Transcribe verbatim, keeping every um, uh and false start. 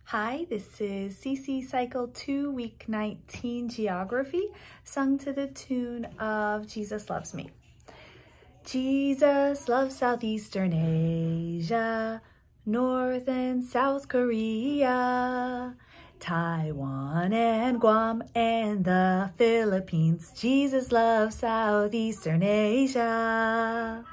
Hi, this is C C Cycle two, Week nineteen, Geography, sung to the tune of Jesus Loves Me. Jesus loves Southeastern Asia, North and South Korea, Taiwan and Guam and the Philippines. Jesus loves Southeastern Asia.